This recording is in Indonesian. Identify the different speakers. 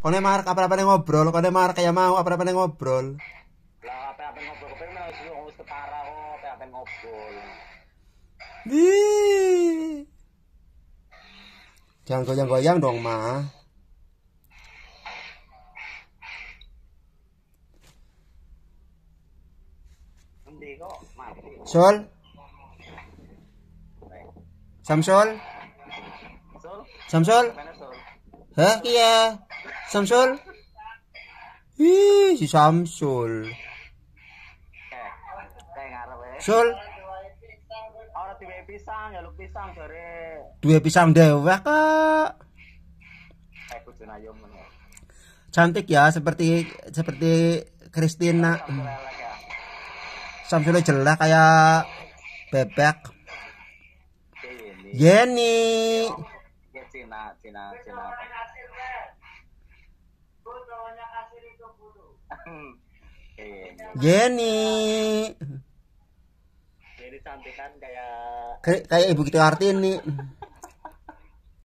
Speaker 1: Kone mar apa-apa ngobrol, kone mar kayak mau apa-apa ngobrol.
Speaker 2: Lah apa ngobrol kepen wis ketara kok apa ngobrol.
Speaker 1: Ih. Jangan goyang-goyang dong, Ma.
Speaker 2: Endi kok mati.
Speaker 1: Sol. Samsul.
Speaker 2: Sul.
Speaker 1: Samsul.
Speaker 2: Mana Sul?
Speaker 1: Hah, iya. Samsul. Ih, si Samsul.
Speaker 2: Kayak ngarep ya.
Speaker 1: Sul,
Speaker 2: Ora tiba pisang, jaluk pisang jare.
Speaker 1: dua pisang dewek, Kak.
Speaker 2: Kudu ayam men.
Speaker 1: Cantik ya, seperti Christina. Samsulnya jelek kayak bebek. Jenny.
Speaker 2: Ya Cina.
Speaker 1: Jenny.
Speaker 2: Jadi cantik kan kayak
Speaker 1: Kayak Ibu Kita Kartini.